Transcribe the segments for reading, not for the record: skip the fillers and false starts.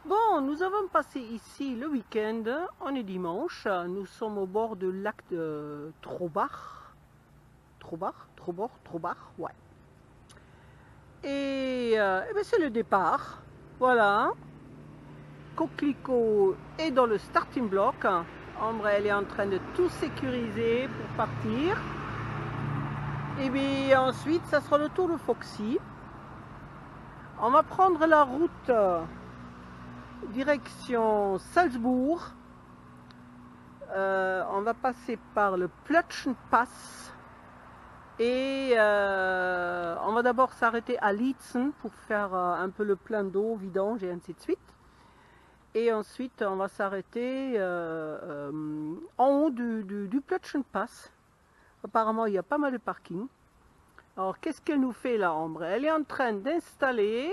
Bon, nous avons passé ici le week-end, on est dimanche, nous sommes au bord du lac de Trobach. Trobach, ouais. Et, ben c'est le départ, voilà. Coquelicot est dans le starting block. Ambre, elle est en train de tout sécuriser pour partir. Et bien ensuite, ça sera le tour de Foxy. On va prendre la route direction Salzbourg. On va passer par le Plötschenpass. Et on va d'abord s'arrêter à Lietzen pour faire un peu le plein d'eau, vidange et ainsi de suite. Et ensuite, on va s'arrêter en haut du Plötschenpass. Apparemment, il y a pas mal de parking. Alors, qu'est-ce qu'elle nous fait là, Ambre? Elle est en train d'installer.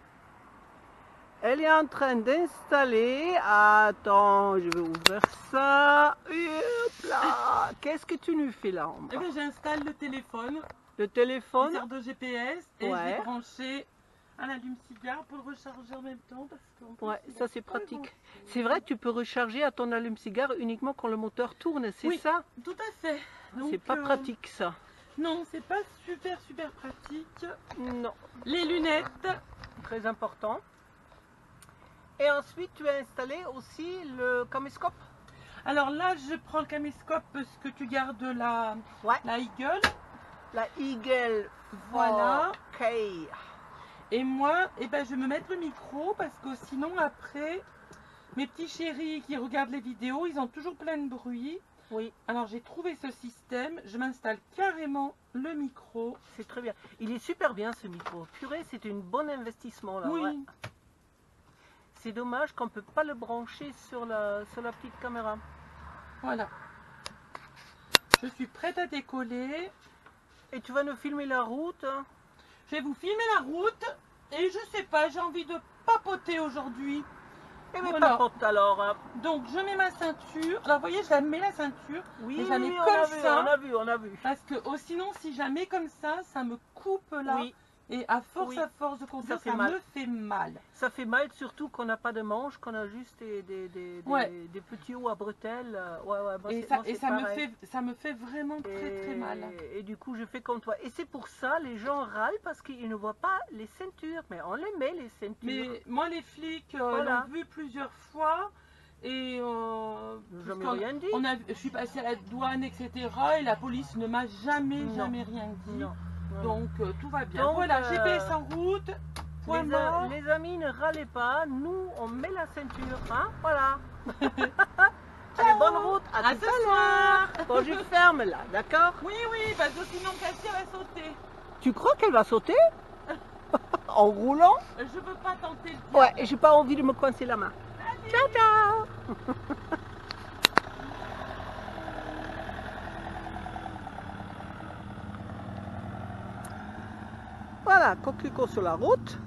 Attends, je vais ouvrir ça. Hop là. Qu'est-ce que tu nous fais là, Ambre? Eh bien, j'installe le téléphone. Le téléphone. Qui sert de GPS. Et Ouais. je l'ai branché à l'allume-cigare pour le recharger en même temps. Parce qu'en Ouais, plus, ça c'est pratique. C'est vrai, tu peux recharger à ton allume-cigare uniquement quand le moteur tourne, c'est oui, ça? Tout à fait. C'est pas pratique ça. Non, c'est pas super pratique. Non. Les lunettes. Très important. Et ensuite, tu as installé aussi le caméscope. Alors là, je prends le caméscope parce que tu gardes la Eagle. La Eagle. Voilà. Ok. Et moi, eh ben, je vais me mettre le micro parce que sinon après, mes petits chéris qui regardent les vidéos, ils ont toujours plein de bruit. Oui. Alors j'ai trouvé ce système, je m'installe carrément le micro. C'est très bien. Il est super bien ce micro. Purée, c'est un bon investissement là. Oui. Ouais. C'est dommage qu'on ne peut pas le brancher sur la petite caméra. Voilà. Je suis prête à décoller. Et tu vas nous filmer la route. Je vais vous filmer la route. Et je sais pas, j'ai envie de papoter aujourd'hui. Et mais voilà. papote alors. Donc je mets ma ceinture. Alors vous voyez, je la mets la ceinture. Oui, mais je la mets oui, comme ça. on a vu. Parce que sinon, si je la mets comme ça me coupe là. Oui. Et à force de conduire, ça me fait mal. Ça fait mal, surtout qu'on n'a pas de manche, qu'on a juste des petits hauts à bretelles. Ça me fait vraiment très mal. Et du coup, je fais comme toi. Et c'est pour ça, les gens râlent parce qu'ils ne voient pas les ceintures. Mais on les met, les ceintures. Mais moi, les flics l'ont vu plusieurs fois. Et rien dit. Je suis passée à la douane, etc. Et la police ne m'a jamais rien dit. Non. Donc tout va bien. Donc, voilà, GPS en route. Point mort. Les amis, ne râlez pas. Nous, on met la ceinture. Hein, voilà. Allez, bonne route. À tout à l'heure. Bon, je ferme là, d'accord? Oui, parce que sinon Cassie va sauter. Tu crois qu'elle va sauter? En roulant? Je veux pas tenter le diable. Ouais, et j'ai pas envie de me coincer la main. Allez. Ciao, ciao. Voilà, coquelicot sur la route.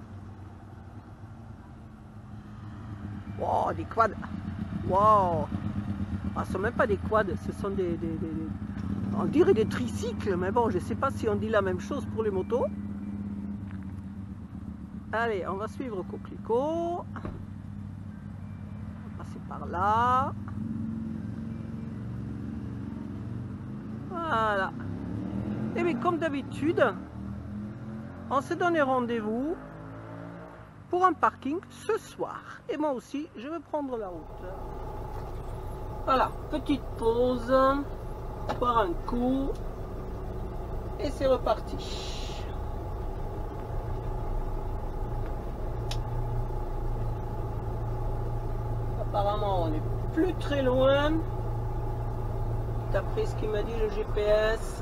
Wow, des quads. Wow. Ah, ce ne sont même pas des quads, ce sont on dirait des tricycles, mais bon, je ne sais pas si on dit la même chose pour les motos. Allez, on va suivre coquelicot. On va passer par là. Voilà. Et bien, comme d'habitude, on s'est donné rendez-vous pour un parking ce soir. Et moi aussi, je vais prendre la route. Voilà, petite pause, boire un coup, et c'est reparti. Apparemment, on n'est plus très loin, d'après ce qu'il m'a dit le GPS.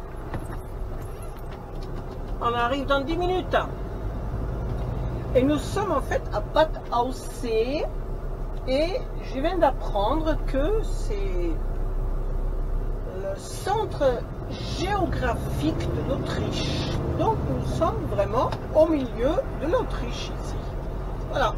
On arrive dans 10 minutes. Et nous sommes en fait à Bad Aussee. Et je viens d'apprendre que c'est le centre géographique de l'Autriche. Donc nous sommes vraiment au milieu de l'Autriche ici. Voilà.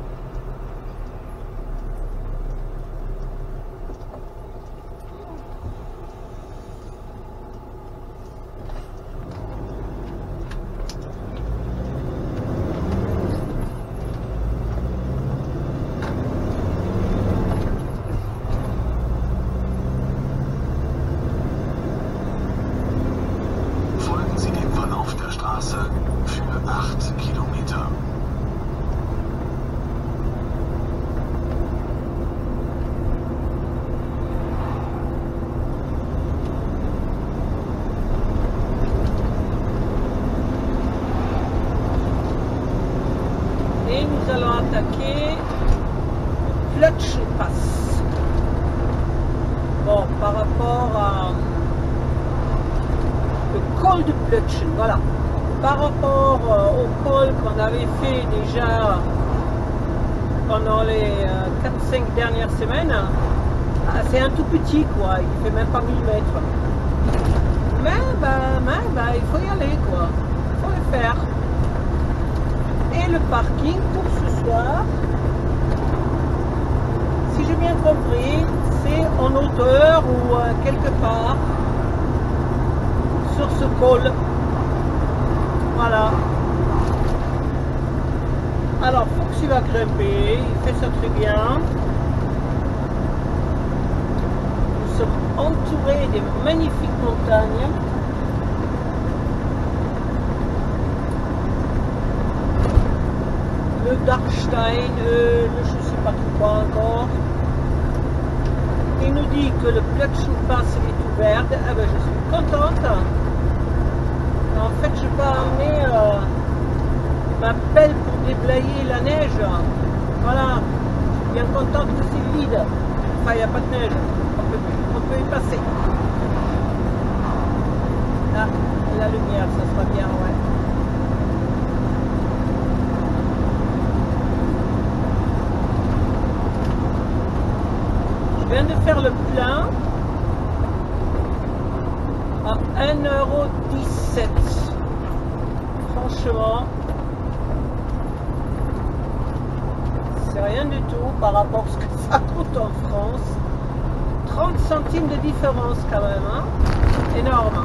nous allons attaquer Plötschenpass. Bon, par rapport à le col de Plötschen, voilà. Par rapport au col qu'on avait fait déjà pendant les 4-5 dernières semaines, c'est un tout petit quoi, il fait même pas 1000 mètres. Mais il faut y aller quoi, il faut le faire. Et le parking pour ce soir, si j'ai bien compris, c'est en hauteur ou quelque part sur ce col. Voilà. Alors, Fox il va grimper, il fait ça très bien. Nous sommes entourés de magnifiques montagnes. Le Dachstein, je ne sais pas quoi encore. Il nous dit que le Plötschenpass est ouvert. Eh ben, je suis contente. En fait, je vais amener ma pelle pour déblayer la neige. Voilà, je suis bien contente que c'est vide. Enfin, il n'y a pas de neige. On peut y passer. Ah, la lumière, ça sera bien, ouais. Je viens de faire le plein à 1,17 €. Franchement, c'est rien du tout par rapport à ce que ça coûte en France. 30 centimes de différence quand même, hein? Énorme.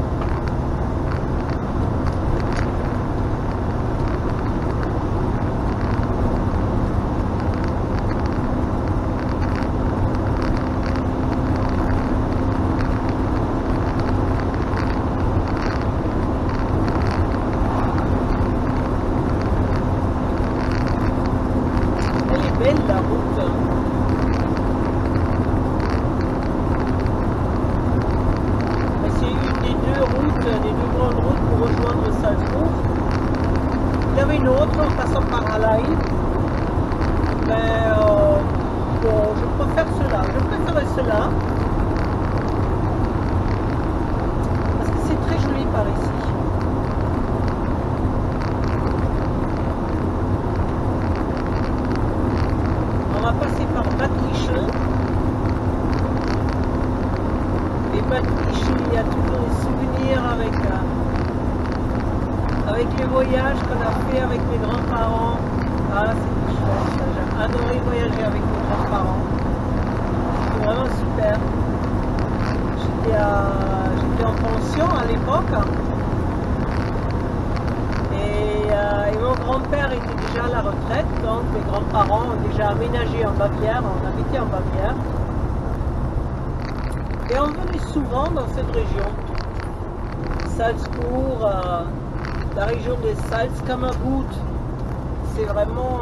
Et on venait souvent dans cette région, Salzbourg, la région des Salzkammergut, c'est vraiment...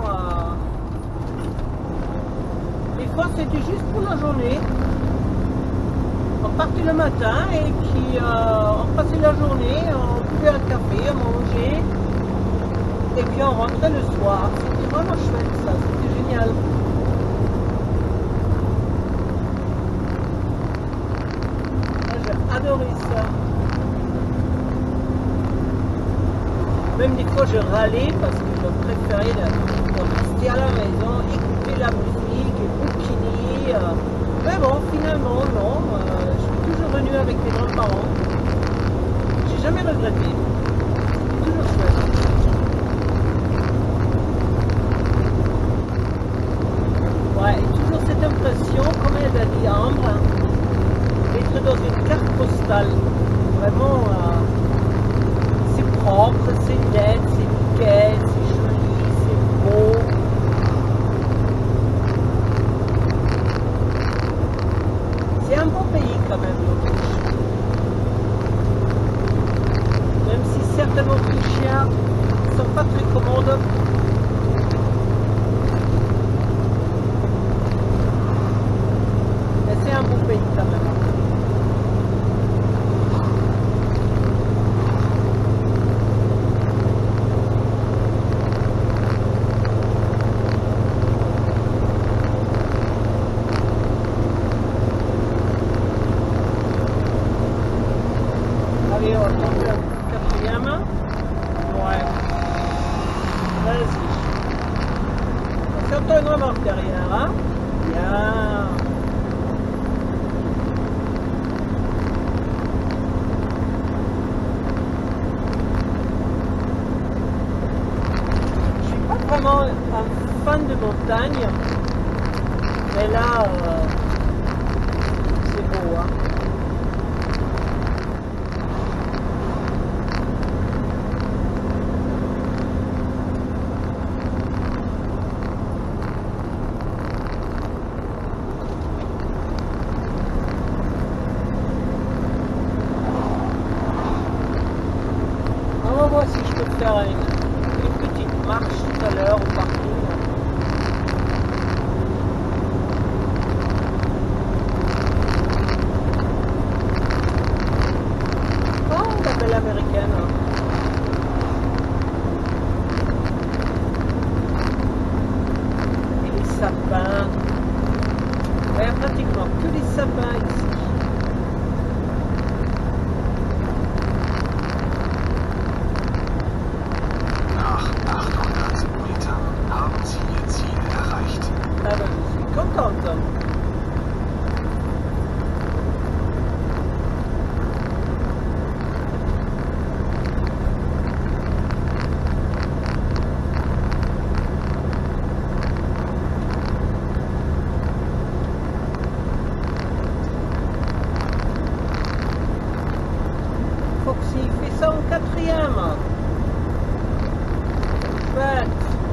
des fois c'était juste pour la journée, on partait le matin et puis on passait la journée, on buvait un café, on mangeait, et puis on rentrait le soir, c'était vraiment chouette ça, c'était génial. Adoré ça. Même des fois je râlais parce que je préférais de rester à la maison, écouter la musique, bouquiner. Mais bon, finalement, non. Je suis toujours venue avec mes grands-parents. J'ai jamais regretté. C'est toujours chouette. Ouais, et toujours cette impression, comme elle a dit Ambre, d'être dans une carte postale. Vraiment, c'est propre, c'est net, c'est nickel, c'est joli, c'est beau. C'est un beau pays quand même, l'Autriche. Même si certains Autrichiens ne sont pas très commodes. Mais c'est un beau pays quand même. J'entends une remorque derrière, hein? Bien. Je suis pas vraiment un fan de montagne, mais là, c'est beau, hein? On va voir si je peux faire une petite marche tout à l'heure au parking. Oh, la belle américaine. Et les sapins. Il y a pratiquement que les sapins ici. Nach 800 Metern haben Sie Ihr Ziel erreicht. Ah ben, je suis contente. Foxy fait ça en quatrième. Chouette.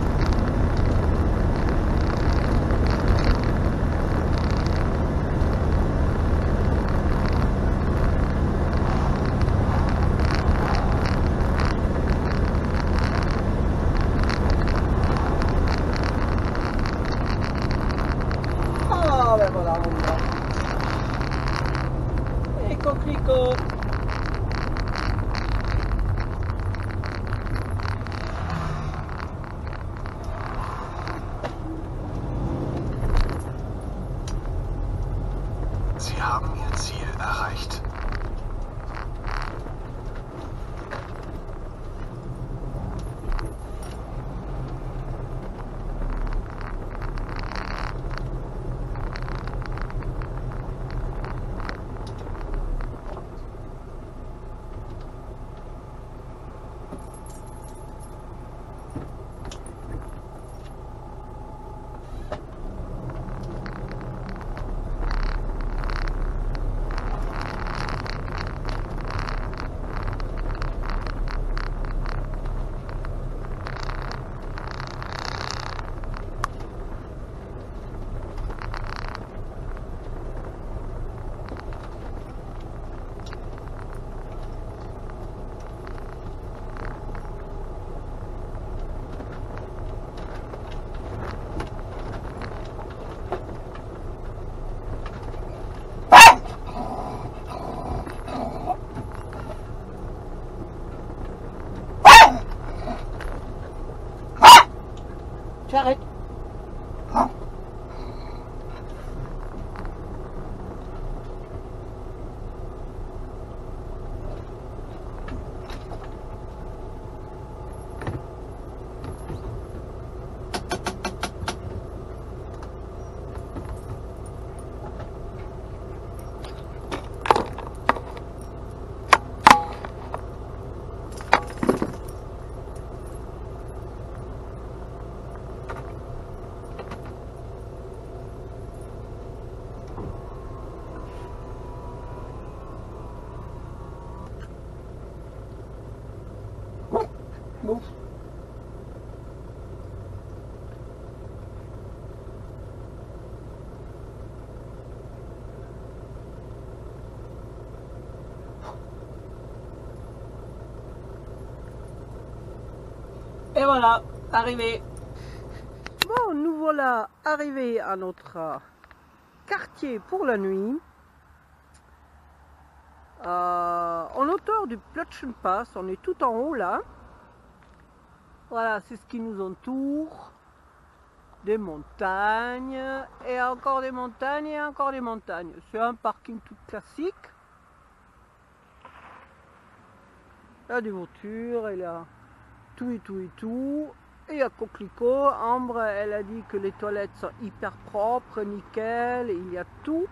Ah ben voilà, on va. Et coquelicot. Sie haben Ihr Ziel erreicht. Tu arrêtes. Bon. Et voilà, arrivé. Bon, nous voilà arrivés à notre quartier pour la nuit. En hauteur du Plötzchenpass, on est tout en haut là. Voilà, c'est ce qui nous entoure. Des montagnes, et encore des montagnes, et encore des montagnes. C'est un parking tout classique. Il y a des voitures, il y a tout et tout et tout. Et à coquelicot, Ambre, elle a dit que les toilettes sont hyper propres, nickel, il y a tout.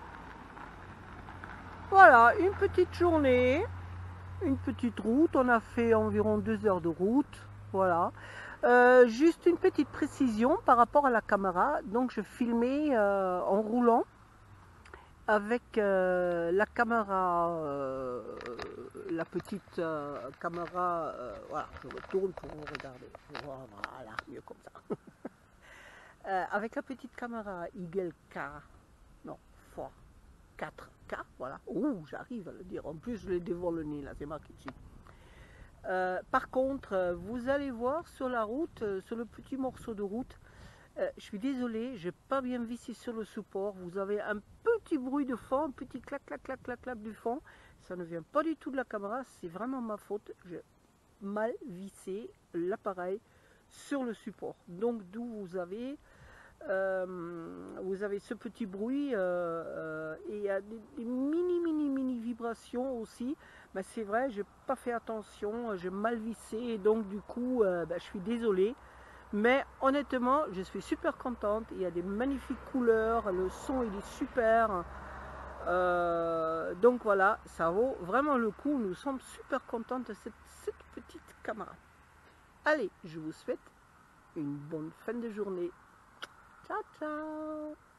Voilà, une petite journée, une petite route, on a fait environ 2 heures de route, voilà. Juste une petite précision par rapport à la caméra, donc je filmais en roulant avec la caméra, la petite caméra, voilà, je me tourne pour vous regarder, voilà, mieux comme ça. Avec la petite caméra Eagle K, non, 4K, voilà. Ouh, j'arrive à le dire. En plus, je l'ai devant le nez, là, c'est marqué dessus. Par contre, vous allez voir sur la route, sur le petit morceau de route, je suis désolée, j'ai pas bien vissé sur le support. Vous avez un petit bruit de fond, un petit clac, clac, clac, clac, clac du fond. Ça ne vient pas du tout de la caméra, c'est vraiment ma faute. J'ai mal vissé l'appareil sur le support. Donc, d'où vous avez ce petit bruit et il y a des mini vibrations aussi, mais c'est vrai, j'ai pas fait attention, j'ai mal vissé et donc du coup je suis désolée, mais honnêtement je suis super contente. Il y a des magnifiques couleurs, le son il est super, donc voilà, ça vaut vraiment le coup. Nous sommes super contents de cette petite caméra. Allez, je vous souhaite une bonne fin de journée. Ciao, ciao!